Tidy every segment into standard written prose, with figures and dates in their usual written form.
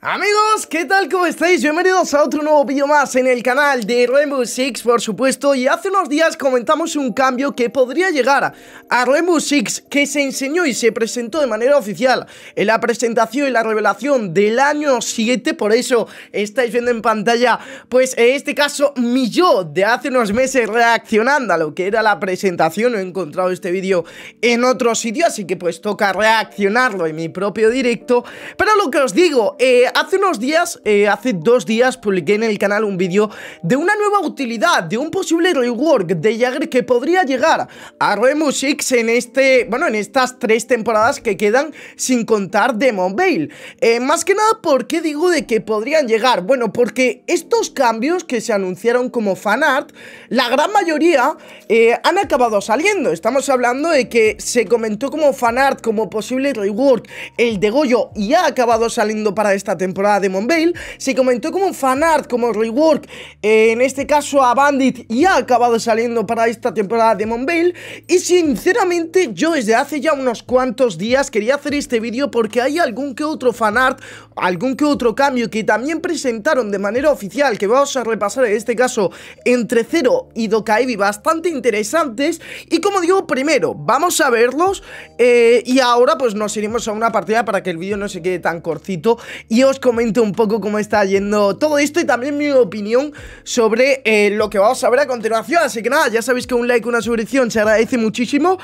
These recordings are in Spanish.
Amigos, ¿qué tal? ¿Cómo estáis? Bienvenidos a otro nuevo vídeo más en el canal de Rainbow Six, por supuesto. Y hace unos días comentamos un cambio que podría llegar a Rainbow Six, que se enseñó y se presentó de manera oficial en la presentación y la revelación del año 7. Por eso estáis viendo en pantalla, pues en este caso, mi yo de hace unos meses reaccionando a lo que era la presentación. He encontrado este vídeo en otro sitio, así que pues toca reaccionarlo en mi propio directo. Pero lo que os digo, hace unos días, hace 2 días, publiqué en el canal un vídeo de una nueva utilidad, de un posible rework de Jagger que podría llegar a Rainbow Six en en estas 3 temporadas que quedan, sin contar Demon Vale. Más que nada, ¿por qué digo de que podrían llegar? Bueno, porque estos cambios que se anunciaron como fanart, la gran mayoría han acabado saliendo. Estamos hablando de que se comentó como fanart, como posible rework, el de Goyo, y ha acabado saliendo para esta temporada de Demon Vale. Se comentó como fanart, como rework, en este caso a Bandit, y ha acabado saliendo para esta temporada de Demon Vale. Y sinceramente yo desde hace ya unos cuantos días quería hacer este vídeo porque hay algún que otro fanart, algún que otro cambio que también presentaron de manera oficial, que vamos a repasar en este caso entre Zero y Dokaibi, bastante interesantes. Y como digo, primero vamos a verlos y ahora pues nos iremos a una partida para que el vídeo no se quede tan cortito y os comento un poco cómo está yendo todo esto y también mi opinión sobre lo que vamos a ver a continuación. Así que nada, ya sabéis que un like, una suscripción se agradece muchísimo.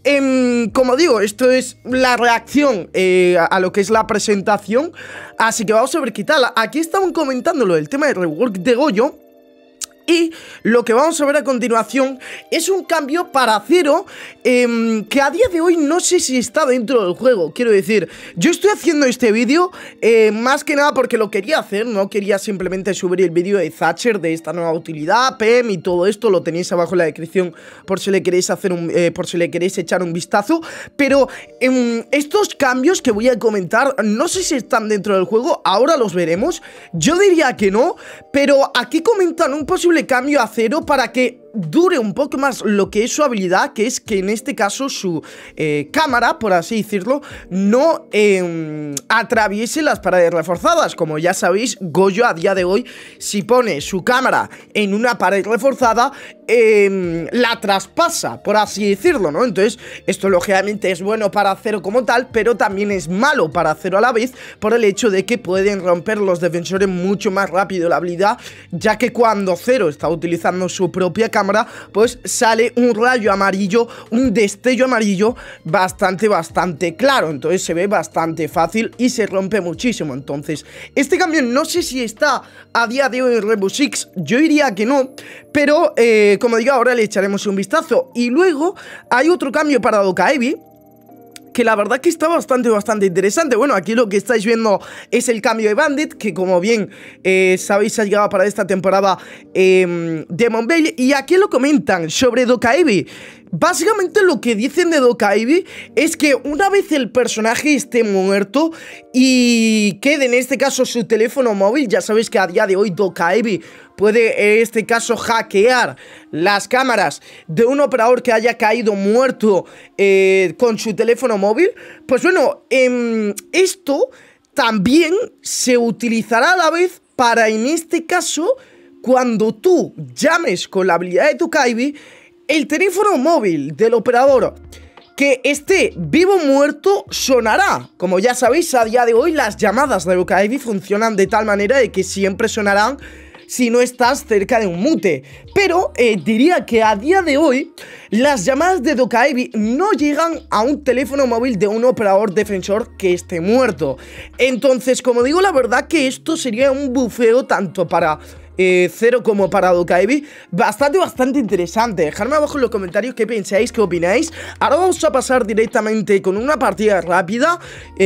Como digo, esto es la reacción a lo que es la presentación, así que vamos a ver qué tal. Aquí estaban comentándolo, el tema de rework de Goyo. Y lo que vamos a ver a continuación es un cambio para Zero que a día de hoy no sé si está dentro del juego. Quiero decir, yo estoy haciendo este vídeo más que nada porque lo quería hacer. No quería simplemente subir el vídeo de Thatcher, de esta nueva utilidad, PEM y todo esto. Lo tenéis abajo en la descripción por si le queréis hacer por si le queréis echar un vistazo. Pero estos cambios que voy a comentar no sé si están dentro del juego. Ahora los veremos. Yo diría que no, pero aquí comentan un posible cambio a Zero para que dure un poco más lo que es su habilidad, que es que en este caso su cámara, por así decirlo, no atraviese las paredes reforzadas. Como ya sabéis, Goyo a día de hoy, si pone su cámara en una pared reforzada, la traspasa, por así decirlo, ¿no? Entonces, esto lógicamente es bueno para Zero como tal, pero también es malo para Zero a la vez, por el hecho de que pueden romper los defensores mucho más rápido la habilidad, ya que cuando Zero está utilizando su propia cámara, pues sale un rayo amarillo, un destello amarillo bastante claro. Entonces se ve bastante fácil y se rompe muchísimo. Entonces este cambio no sé si está a día de hoy en Rainbow Six. Yo diría que no, pero como digo, ahora le echaremos un vistazo. Y luego hay otro cambio para Dokaibi, que la verdad que está bastante interesante. Bueno, aquí lo que estáis viendo es el cambio de Bandit, que como bien sabéis ha llegado para esta temporada Demon Vale. Y aquí lo comentan sobre Dokaibi. Básicamente lo que dicen de Dokaibi es que una vez el personaje esté muerto y quede en este caso su teléfono móvil, ya sabéis que a día de hoy Dokaibi puede en este caso hackear las cámaras de un operador que haya caído muerto con su teléfono móvil. Pues bueno, esto también se utilizará a la vez para, en este caso, cuando tú llames con la habilidad de Dokaibi, el teléfono móvil del operador que esté vivo o muerto sonará. Como ya sabéis, a día de hoy las llamadas de Dokaibi funcionan de tal manera de que siempre sonarán si no estás cerca de un mute. Pero diría que a día de hoy las llamadas de Dokaibi no llegan a un teléfono móvil de un operador defensor que esté muerto. Entonces, como digo, la verdad que esto sería un bufeo tanto para Zero como para Dokaibi, bastante interesante. Dejadme abajo en los comentarios qué pensáis, qué opináis. Ahora vamos a pasar directamente con una partida rápida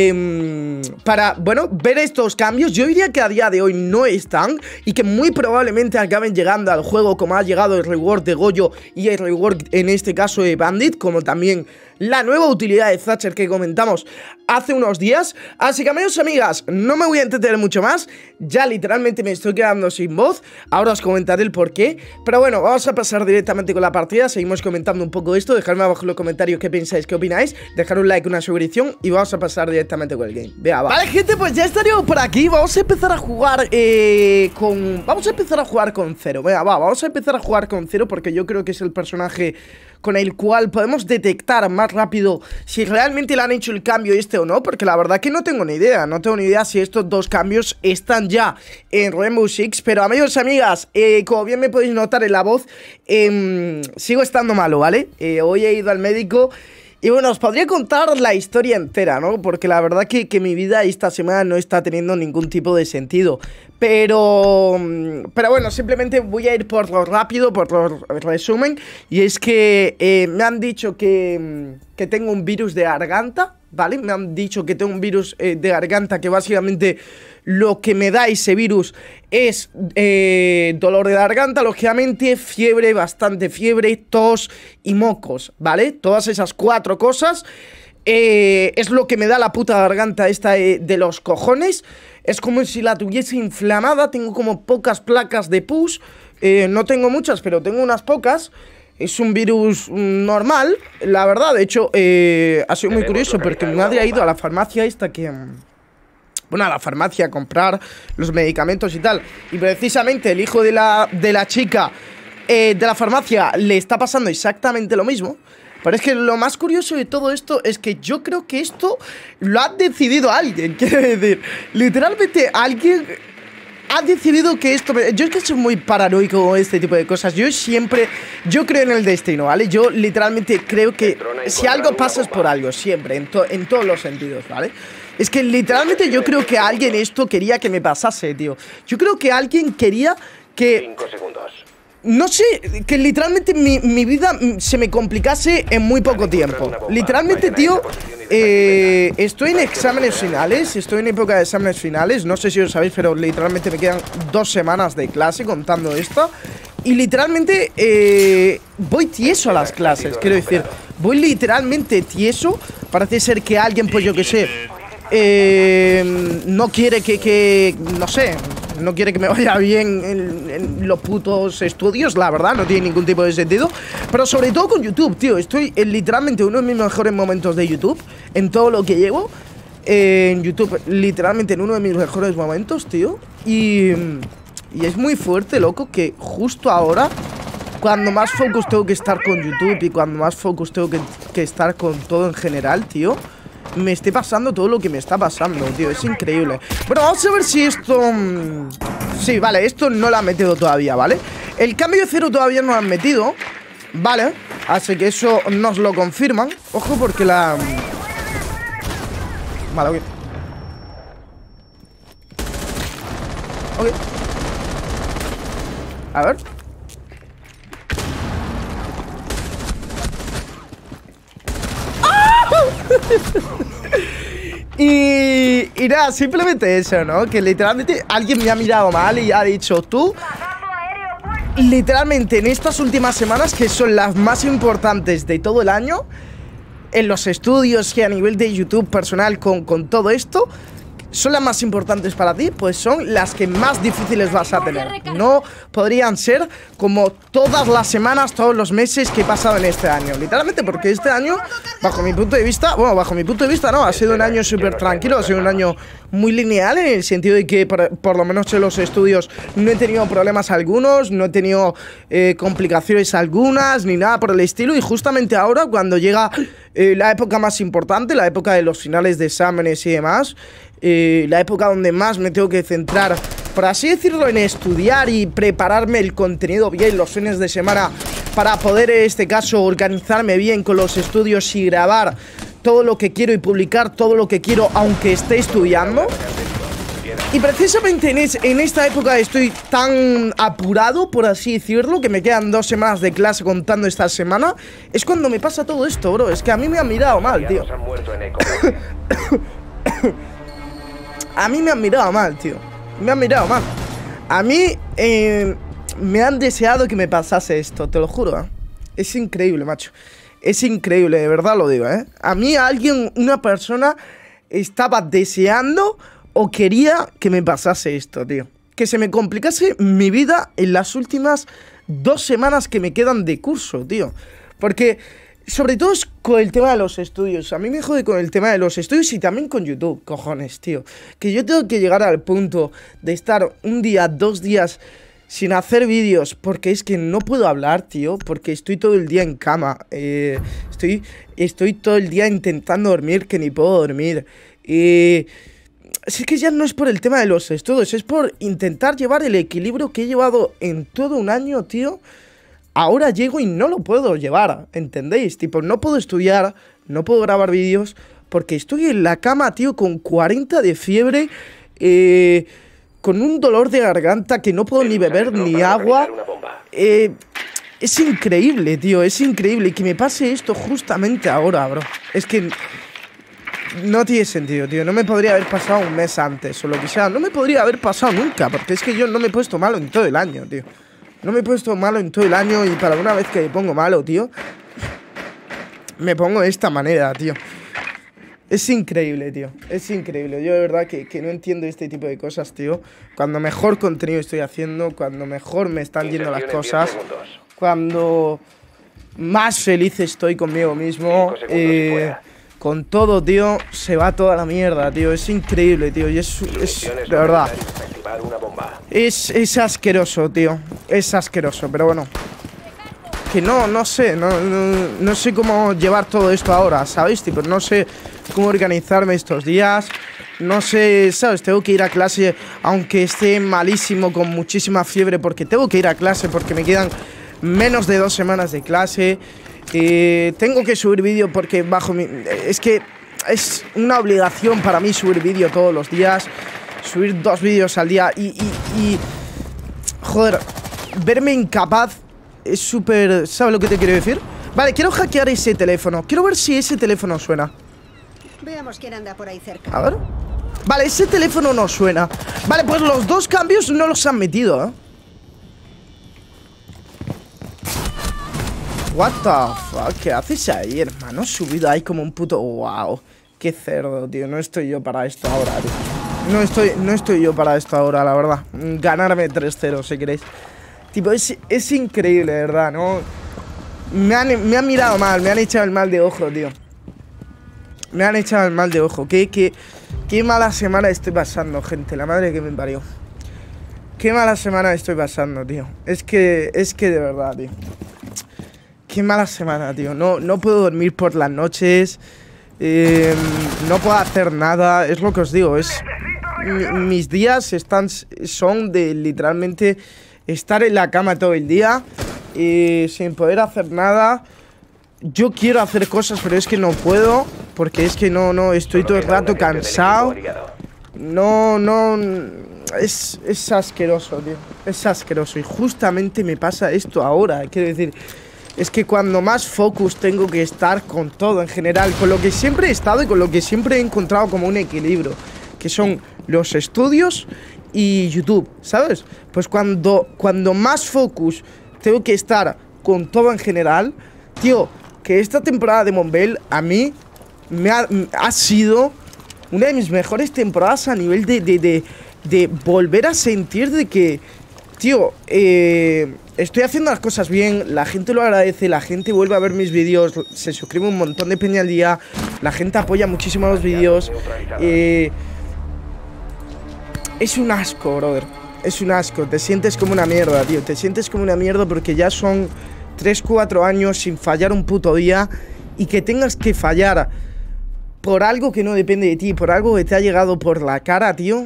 para, bueno, ver estos cambios. Yo diría que a día de hoy no están y que muy probablemente acaben llegando al juego, como ha llegado el rework de Goyo y el rework en este caso de Bandit, como también la nueva utilidad de Thatcher que comentamos hace unos días. Así que, amigos y amigas, no me voy a entretener mucho más. Ya literalmente me estoy quedando sin voz. Ahora os comentaré el porqué. Pero bueno, vamos a pasar directamente con la partida. Seguimos comentando un poco esto. Dejadme abajo en los comentarios qué pensáis, qué opináis. Dejad un like, una suscripción y vamos a pasar directamente con el game. Vea, va. Vale, gente, pues ya estaríamos por aquí. Vamos a empezar a jugar Vamos a empezar a jugar con Zero. Venga, va, vamos a empezar a jugar con Zero porque yo creo que es el personaje con el cual podemos detectar más rápido si realmente le han hecho el cambio este o no, porque la verdad que no tengo ni idea. No tengo ni idea si estos dos cambios están ya en Rainbow Six. Pero, amigos y amigas, como bien me podéis notar en la voz, sigo estando malo, ¿vale? Hoy he ido al médico. Y bueno, os podría contar la historia entera, ¿no? Porque la verdad que mi vida esta semana no está teniendo ningún tipo de sentido. Pero bueno, simplemente voy a ir por lo rápido, por lo resumen. Y es que me han dicho que tengo un virus de garganta, ¿vale? Me han dicho que tengo un virus de garganta que básicamente lo que me da ese virus es dolor de garganta, lógicamente, fiebre, bastante fiebre, tos y mocos, ¿vale? Todas esas 4 cosas es lo que me da la puta garganta esta de los cojones. Es como si la tuviese inflamada, tengo como pocas placas de pus, no tengo muchas, pero tengo unas pocas. Es un virus normal, la verdad. De hecho, ha sido muy curioso porque mi madre ha ido a la farmacia esta que... Bueno, a la farmacia a comprar los medicamentos y tal. Y precisamente el hijo de la chica de la farmacia le está pasando exactamente lo mismo. Pero es que lo más curioso de todo esto es que yo creo que esto lo ha decidido alguien. Quiero decir, literalmente alguien ha decidido que esto... Yo es que soy muy paranoico con este tipo de cosas. Yo creo en el destino, ¿vale? Yo literalmente creo que si algo pasa es por algo, siempre, en todos los sentidos, ¿vale? Es que literalmente yo creo que alguien esto quería que me pasase, tío. Yo creo que alguien quería que... 5 segundos. No sé, que literalmente mi vida se me complicase en muy poco tiempo. Literalmente, tío, estoy en exámenes finales, estoy en época de exámenes finales. No sé si os sabéis, pero literalmente me quedan 2 semanas de clase contando esto. Y literalmente voy tieso a las clases, quiero decir, voy literalmente tieso. Parece ser que alguien, pues yo que sé, no quiere no sé, no quiere que me vaya bien en los putos estudios, la verdad, no tiene ningún tipo de sentido. Pero sobre todo con YouTube, tío, estoy en literalmente uno de mis mejores momentos de YouTube, en todo lo que llevo en YouTube, literalmente en uno de mis mejores momentos, tío. Y es muy fuerte, loco, que justo ahora, cuando más focus tengo que estar con YouTube y cuando más focus tengo que estar con todo en general, tío, me esté pasando todo lo que me está pasando, tío. Es increíble. Bueno, vamos a ver si esto... Sí, vale, esto no lo han metido todavía, ¿vale? El cambio de Zero todavía no lo han metido, ¿vale? Así que eso nos lo confirman. Ojo porque la... Vale, ok. Ok. A ver. Y nada, simplemente eso, ¿no? Que literalmente alguien me ha mirado mal y ha dicho, tú, literalmente en estas últimas semanas, que son las más importantes de todo el año, en los estudios y a nivel de YouTube personal con todo esto, son las más importantes para ti, pues son las que más difíciles vas a tener. No podrían ser como todas las semanas, todos los meses que he pasado en este año. Literalmente porque este año, bajo mi punto de vista, bueno, bajo mi punto de vista no, ha sido un año súper tranquilo, ha sido un año muy lineal en el sentido de que por lo menos en los estudios no he tenido problemas algunos, no he tenido complicaciones algunas, ni nada por el estilo. Y justamente ahora, cuando llega la época más importante, la época de los finales de exámenes y demás, la época donde más me tengo que centrar, por así decirlo, en estudiar y prepararme el contenido bien los fines de semana para poder, en este caso, organizarme bien con los estudios y grabar todo lo que quiero y publicar todo lo que quiero aunque esté estudiando. Y precisamente en esta época estoy tan apurado, por así decirlo, que me quedan 2 semanas de clase contando esta semana. Es cuando me pasa todo esto, bro. Es que a mí me han mirado mal, tío. A mí me han mirado mal, tío. Me han mirado mal. A mí me han deseado que me pasase esto, te lo juro, ¿eh? Es increíble, macho. Es increíble, de verdad lo digo, ¿eh? A mí una persona estaba deseando o quería que me pasase esto, tío. Que se me complicase mi vida en las últimas 2 semanas que me quedan de curso, tío. Porque, sobre todo es con el tema de los estudios. A mí me jode con el tema de los estudios y también con YouTube, cojones, tío. Que yo tengo que llegar al punto de estar un día, 2 días sin hacer vídeos, porque es que no puedo hablar, tío, porque estoy todo el día en cama. Estoy todo el día intentando dormir, que ni puedo dormir. Es que ya no es por el tema de los estudios, es por intentar llevar el equilibrio que he llevado en todo un año, tío. Ahora llego y no lo puedo llevar, ¿entendéis? Tipo, no puedo estudiar, no puedo grabar vídeos, porque estoy en la cama, tío, con 40 de fiebre, con un dolor de garganta que no puedo ni beber ni agua. Es increíble, tío, es increíble. Y que me pase esto justamente ahora, bro. Es que no tiene sentido, tío. No me podría haber pasado un mes antes o lo que sea. No me podría haber pasado nunca, porque es que yo no me he puesto malo en todo el año, tío. No me he puesto malo en todo el año y para una vez que me pongo malo, tío, me pongo de esta manera, tío. Es increíble, tío. Es increíble. Yo de verdad que no entiendo este tipo de cosas, tío. Cuando mejor contenido estoy haciendo, cuando mejor me están yendo las cosas, cuando más feliz estoy conmigo mismo, con todo, tío, se va toda la mierda, tío. Es increíble, tío. Y es de verdad. Es asqueroso, tío. Es asqueroso, pero bueno. Que no sé, no sé cómo llevar todo esto ahora, ¿sabéis? Tipo, no sé cómo organizarme estos días. No sé, ¿sabes? Tengo que ir a clase aunque esté malísimo, con muchísima fiebre, porque tengo que ir a clase, porque me quedan menos de 2 semanas de clase. Tengo que subir vídeo porque es que es una obligación para mí subir vídeo todos los días. Subir 2 vídeos al día y joder, verme incapaz es súper... ¿Sabes lo que te quiero decir? Vale, quiero hackear ese teléfono. Quiero ver si ese teléfono suena. Veamos quién anda por ahí cerca. A ver. Vale, ese teléfono no suena. Vale, pues los 2 cambios no los han metido, ¿eh? What the fuck, ¿qué haces ahí, hermano? Subido ahí como un puto... Wow, qué cerdo, tío. No estoy yo para esto ahora, tío. No estoy yo para esto ahora, la verdad. Ganarme 3-0, si queréis. Tipo, es increíble, de verdad, ¿no? Me han mirado mal, me han echado el mal de ojo, tío. Me han echado el mal de ojo. Qué mala semana estoy pasando, gente. La madre que me parió. Qué mala semana estoy pasando, tío. Es que de verdad, tío. Qué mala semana, tío. No puedo dormir por las noches. No puedo hacer nada. Es lo que os digo. Mis días son de literalmente estar en la cama todo el día sin poder hacer nada. Yo quiero hacer cosas, pero es que no puedo. Porque es que no estoy todo el rato cansado. Es asqueroso, tío. Es asqueroso. Y justamente me pasa esto ahora. Quiero decir, es que cuando más focus tengo que estar con todo en general, con lo que siempre he estado y con lo que siempre he encontrado como un equilibrio, que son los estudios y YouTube, ¿sabes? Pues cuando más focus tengo que estar con todo en general, tío, que esta temporada de Monbel a mí ha sido una de mis mejores temporadas a nivel de volver a sentir de que, tío, estoy haciendo las cosas bien, la gente lo agradece, la gente vuelve a ver mis vídeos, se suscribe un montón de peña al día, la gente apoya muchísimo los vídeos. Es un asco, brother. Es un asco, te sientes como una mierda, tío. Te sientes como una mierda porque ya son 3-4 años sin fallar un puto día. Y que tengas que fallar por algo que no depende de ti, por algo que te ha llegado por la cara, tío.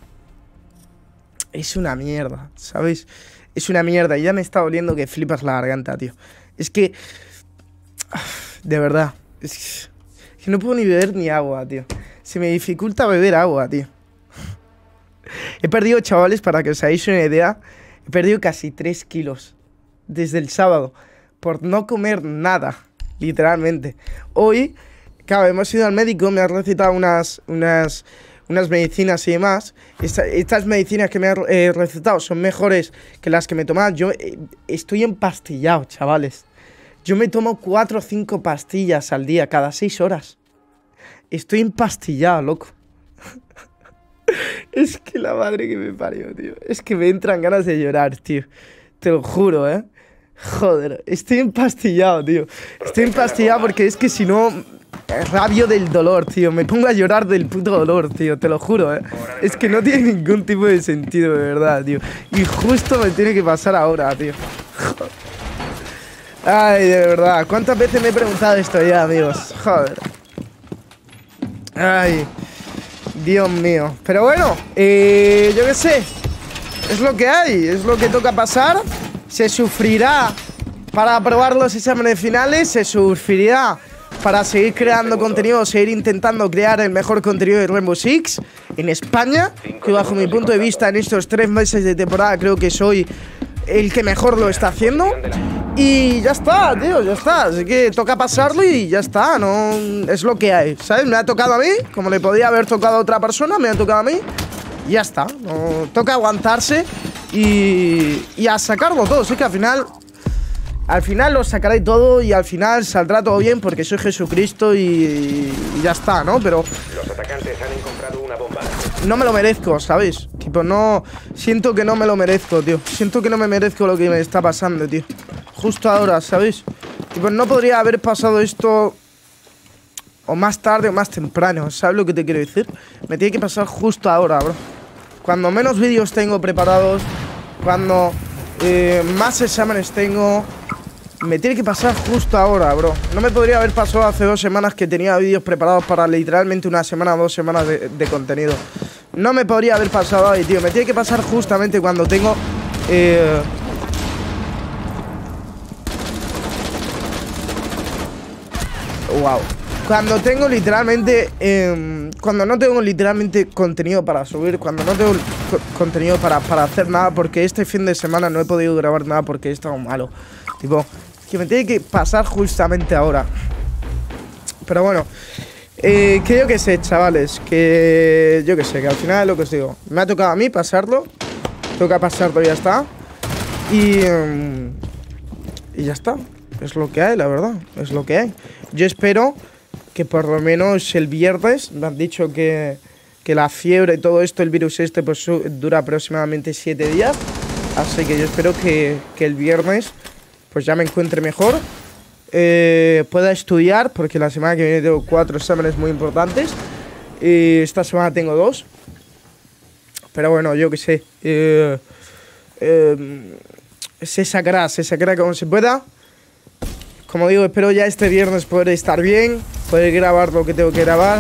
Es una mierda, ¿sabes? Es una mierda. Y ya me está doliendo que flipas la garganta, tío. Es que... De verdad. Es que no puedo ni beber ni agua, tío. Se me dificulta beber agua, tío. He perdido, chavales, para que os hagáis una idea, he perdido casi 3 kilos desde el sábado por no comer nada, literalmente. Hoy, claro, hemos ido al médico, me ha recetado unas medicinas y demás. Estas medicinas que me ha recetado son mejores que las que me tomaba. Yo estoy empastillado, chavales. Yo me tomo 4 o 5 pastillas al día, cada 6 horas. Estoy empastillado, loco. Es que la madre que me parió, tío. Es que me entran ganas de llorar, tío. Te lo juro, ¿eh? Joder, estoy empastillado, tío. Estoy empastillado porque es que si no... rabio del dolor, tío. Me pongo a llorar del puto dolor, tío. Te lo juro, ¿eh? Es que no tiene ningún tipo de sentido, de verdad, tío. Y justo me tiene que pasar ahora, tío. Joder. Ay, de verdad. ¿Cuántas veces me he preguntado esto ya, amigos? Joder. Ay, Dios mío. Pero bueno, yo qué sé. Es lo que hay, es lo que toca pasar. Se sufrirá para aprobar los exámenes finales. Se sufrirá para seguir creando contenido, seguir intentando crear el mejor contenido de Rainbow Six en España, que bajo mi punto de vista en estos 3 meses de temporada creo que soy el que mejor lo está haciendo. Y ya está, tío, ya está. Así que toca pasarlo y ya está, no es lo que hay, ¿sabes? Me ha tocado a mí, como le podía haber tocado a otra persona, me ha tocado a mí. Y ya está, no, toca aguantarse y a sacarlo todo. Así que al final lo sacaré todo y al final saldrá todo bien porque soy Jesucristo y ya está, ¿no? Pero los atacantes han encontrado una bomba. No me lo merezco, ¿sabes? Tipo, no... Siento que no me lo merezco, tío. Siento que no me merezco lo que me está pasando, tío. Justo ahora, ¿sabes? Tipo, no podría haber pasado esto o más tarde o más temprano, ¿sabes lo que te quiero decir? Me tiene que pasar justo ahora, bro. Cuando menos vídeos tengo preparados, cuando más exámenes tengo, me tiene que pasar justo ahora, bro. No me podría haber pasado hace 2 semanas que tenía vídeos preparados para literalmente 1 semana o 2 semanas de contenido. No me podría haber pasado ahí, tío. Me tiene que pasar justamente cuando tengo... Wow. Cuando tengo literalmente... cuando no tengo literalmente contenido para subir. Cuando no tengo contenido para hacer nada. Porque este fin de semana no he podido grabar nada porque he estado malo. Tipo, que me tiene que pasar justamente ahora. Pero bueno, que yo que sé, chavales. Que yo que sé, que al final es lo que os digo. Me ha tocado a mí pasarlo. Toca pasarlo y ya está. Y ya está. Es lo que hay, la verdad. Es lo que hay. Yo espero que por lo menos el viernes, me han dicho que la fiebre y todo esto, el virus este, pues dura aproximadamente 7 días. Así que yo espero que el viernes pues ya me encuentre mejor. Pueda estudiar, porque la semana que viene tengo 4 exámenes muy importantes. Esta semana tengo 2. Pero bueno, yo qué sé. Se sacará como se pueda. Como digo, espero ya este viernes poder estar bien, poder grabar lo que tengo que grabar.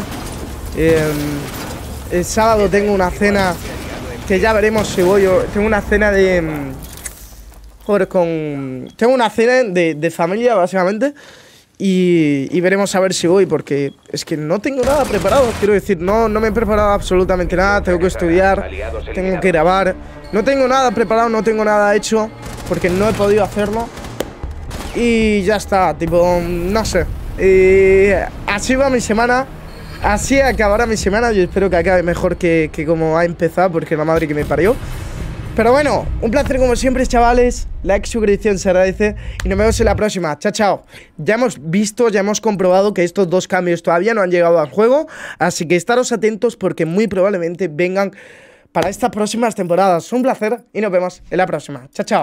El sábado tengo una cena que ya veremos si voy. Tengo una cena de... Joder, tengo una cena de familia, básicamente. Y veremos a ver si voy, porque es que no tengo nada preparado. Quiero decir, no me he preparado absolutamente nada. Tengo que estudiar, tengo que grabar. No tengo nada preparado, no tengo nada hecho, porque no he podido hacerlo. Y ya está, tipo, no sé. Así va mi semana. Así acabará mi semana. Yo espero que acabe mejor que como ha empezado, porque la madre que me parió. Pero bueno, un placer como siempre, chavales. Like, suscripción se agradece. Y nos vemos en la próxima. Chao, chao. Ya hemos visto, ya hemos comprobado que estos 2 cambios todavía no han llegado al juego. Así que estaros atentos porque muy probablemente vengan para estas próximas temporadas. Un placer y nos vemos en la próxima. Chao, chao.